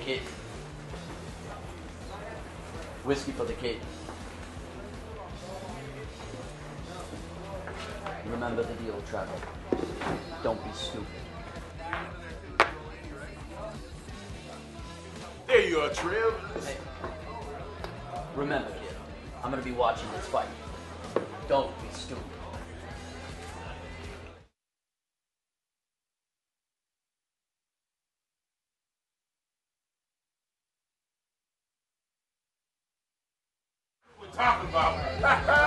kid. Whiskey for the kid. Remember the deal, Trevor. Don't be stupid. There you are, Trev. Hey. Remember, kid, I'm gonna be watching this fight. Don't be stupid. What we're talking about.